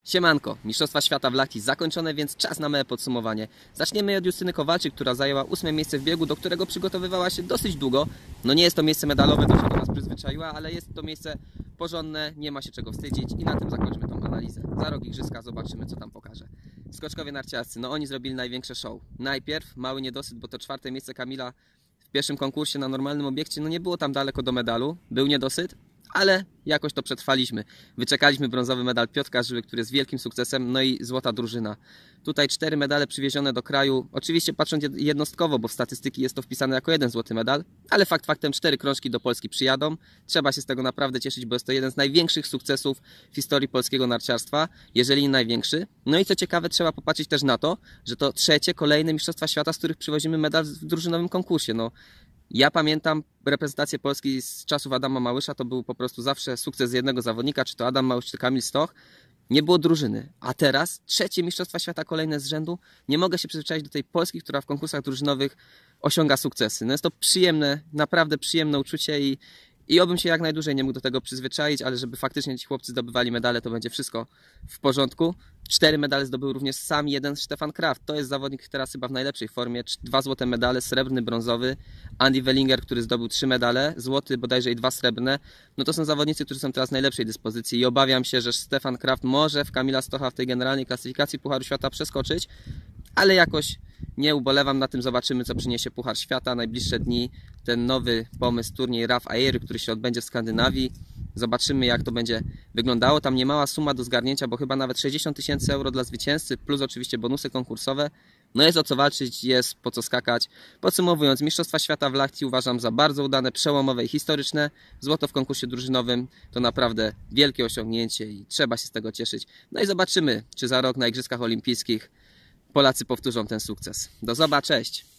Siemanko, Mistrzostwa Świata w Lahti zakończone, więc czas na małe podsumowanie. Zaczniemy od Justyny Kowalczyk, która zajęła 8. miejsce w biegu, do którego przygotowywała się dosyć długo. No nie jest to miejsce medalowe, to się do nas przyzwyczaiła, ale jest to miejsce porządne, nie ma się czego wstydzić i na tym zakończymy tą analizę. Za rok igrzyska zobaczymy, co tam pokaże. Skoczkowie narciarscy, no oni zrobili największe show. Najpierw mały niedosyt, bo to 4. miejsce Kamila w pierwszym konkursie na normalnym obiekcie, no nie było tam daleko do medalu, był niedosyt, ale jakoś to przetrwaliśmy. Wyczekaliśmy brązowy medal Piotrka Żyły, który jest wielkim sukcesem, no i złota drużyna. Tutaj 4 medale przywiezione do kraju, oczywiście patrząc jednostkowo, bo w statystyki jest to wpisane jako 1 złoty medal, ale fakt faktem 4 krążki do Polski przyjadą. Trzeba się z tego naprawdę cieszyć, bo jest to jeden z największych sukcesów w historii polskiego narciarstwa, jeżeli nie największy. No i co ciekawe, trzeba popatrzeć też na to, że to kolejne Mistrzostwa Świata, z których przywozimy medal w drużynowym konkursie. No, ja pamiętam reprezentację Polski z czasów Adama Małysza, to był po prostu zawsze sukces jednego zawodnika, czy to Adam Małysz, czy Kamil Stoch. Nie było drużyny, a teraz 3. Mistrzostwa Świata kolejne z rzędu. Nie mogę się przyzwyczaić do tej Polski, która w konkursach drużynowych osiąga sukcesy. No jest to przyjemne, naprawdę przyjemne uczucie i obym się jak najdłużej nie mógł do tego przyzwyczaić, ale żeby faktycznie ci chłopcy zdobywali medale, to będzie wszystko w porządku. 4 medale zdobył również sam jeden Stefan Kraft. To jest zawodnik teraz chyba w najlepszej formie. 2 złote medale, srebrny, brązowy. Andy Wellinger, który zdobył 3 medale, złoty bodajże i 2 srebrne. No to są zawodnicy, którzy są teraz w najlepszej dyspozycji i obawiam się, że Stefan Kraft może w Kamila Stocha w tej generalnej klasyfikacji Pucharu Świata przeskoczyć, ale jakoś nie ubolewam na tym, zobaczymy, co przyniesie Puchar Świata. Najbliższe dni ten nowy pomysł, turniej RAF Air, który się odbędzie w Skandynawii. Zobaczymy, jak to będzie wyglądało. Tam niemała suma do zgarnięcia, bo chyba nawet 60 000 euro dla zwycięzcy, plus oczywiście bonusy konkursowe. No jest o co walczyć, jest po co skakać. Podsumowując, Mistrzostwa Świata w Lahti uważam za bardzo udane, przełomowe i historyczne. Złoto w konkursie drużynowym to naprawdę wielkie osiągnięcie i trzeba się z tego cieszyć. No i zobaczymy, czy za rok na Igrzyskach Olimpijskich Polacy powtórzą ten sukces. Do zobaczenia, cześć!